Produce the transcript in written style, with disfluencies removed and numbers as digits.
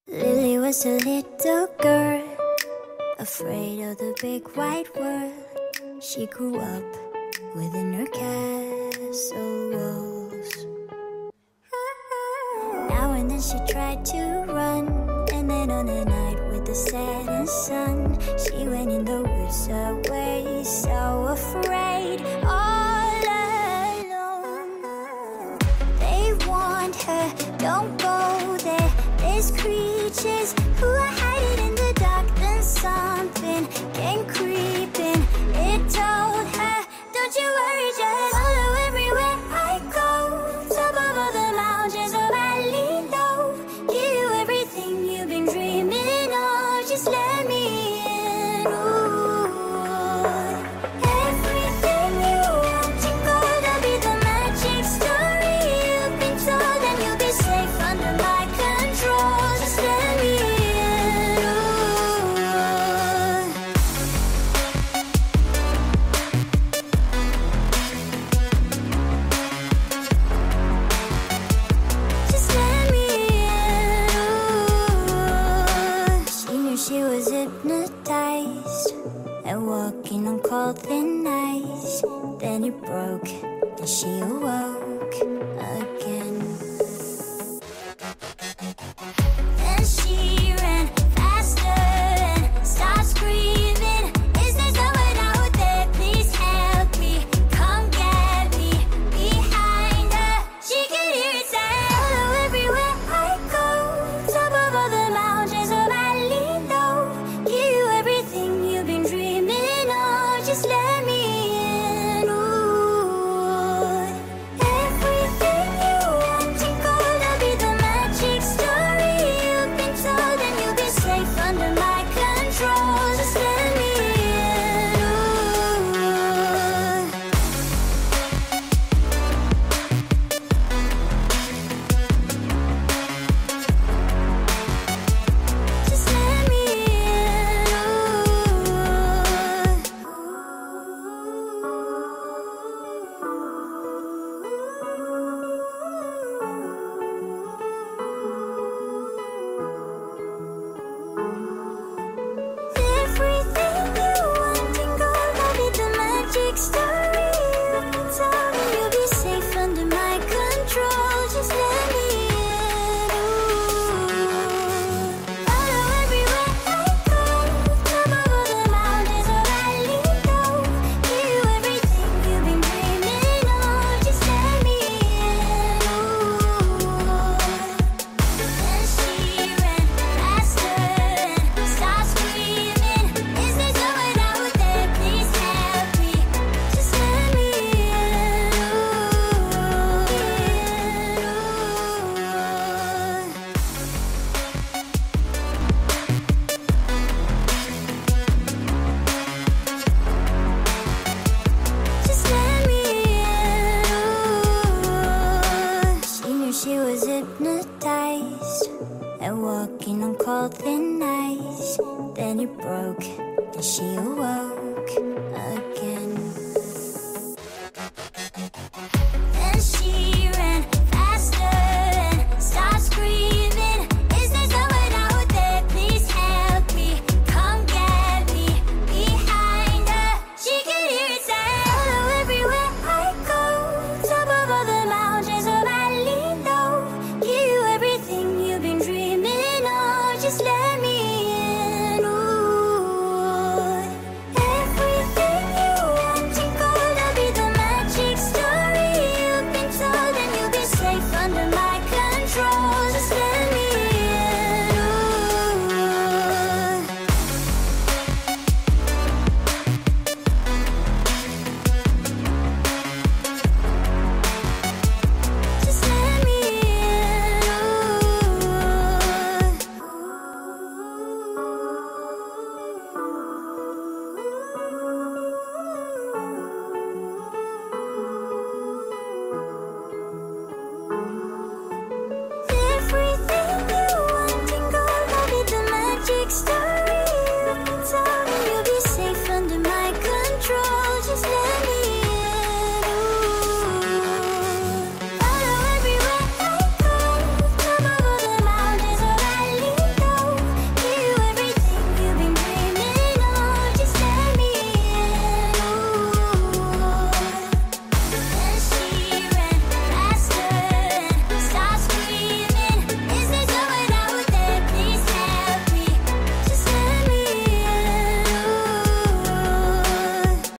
Lily was a little girl, afraid of the big wide world. She grew up within her castle walls. Now and then she tried to run, and then on a night with the setting sun, she went in the woods away, so afraid, all alone. They warned her, don't go there, there's creatures who are hiding in the dark. Then something came creeping, it told her, don't you worry, just follow everywhere I go. Top of all the mountains or valley low, give you everything you've been dreaming of, just let me in. Ooh. Everything you want and gonna be the magic story you've been told, and you'll be safe under my control, just let me in. Ooh. Just let me in. Ooh. She knew she was hypnotized and walking on cold thin ice. Then it broke and she awoke again. Then she ran faster and started screaming, is there someone out there? Please help me, come get me. Behind her, she could hear it say, follow everywhere I go. Top of all the mountains or valley low, give you everything you've been dreaming of, just let me in. Ooh. Everything you want and gonna be the magic story you've been told, and you'll be safe under my control, just let me in. Ooh. Just let me Everything you want and gonna be the magic story you've been told, and you'll be safe under my control, just let me in. Ooh. Follow everywhere I go. Top of all the mountains or valley low, give you everything you've been dreaming of, just let me in. Ooh. Then she ran faster and started screaming, is there someone out there? Please help me, just let me in. Just let me in. She knew she was hypnotized and walking on cold thin ice. Then it broke and she awoke again.